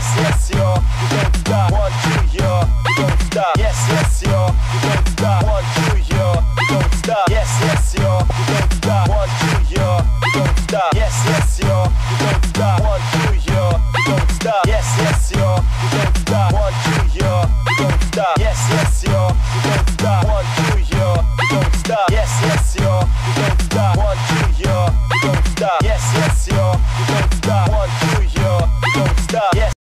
yes, yo, you don't stop. 1, 2, yo, you don't stop. Yes, yo, you don't